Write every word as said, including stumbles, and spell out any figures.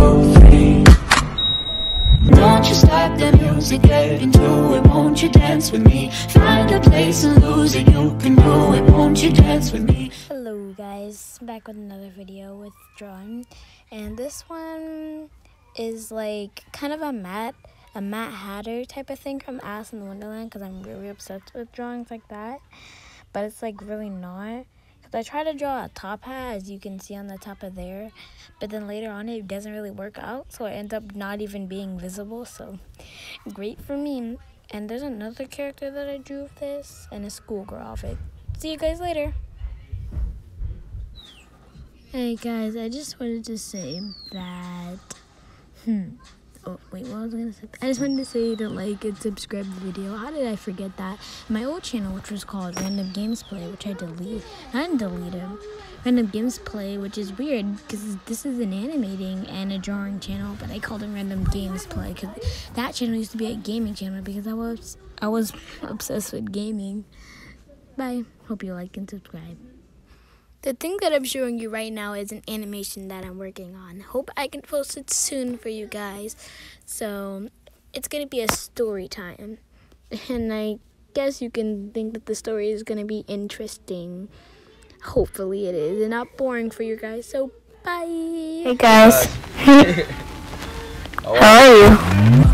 two, three. Won't you stop the music, get into it? Won't you dance with me? Find a place and lose it, you can do it. Won't you dance with me? Hello guys, back with another video with drawing, and this one is like kind of a Matt, a Matt Hatter type of thing from Alice in Wonderland, because I'm really obsessed with drawings like that, but it's like really not. Because I try to draw a top hat, as you can see on the top of there, but then later on it doesn't really work out, so it ends up not even being visible, so great for me. And there's another character that I drew of this, and a schoolgirl outfit. See you guys later. Hey guys, I just wanted to say that, hmm, oh wait, what was I gonna say? I just wanted to say to like and subscribe to the video. How did I forget that? My old channel, which was called Random Games Play, which I deleted, I didn't delete it. Random Games Play, which is weird because this is an animating and a drawing channel, but I called it Random Games Play because that channel used to be a gaming channel because I was I was obsessed with gaming. Bye. Hope you like and subscribe. The thing that I'm showing you right now is an animation that I'm working on. Hope I can post it soon for you guys. So, it's going to be a story time. And I guess you can think that the story is going to be interesting. Hopefully it is. And not boring for you guys. So, bye. Hey guys. How are you?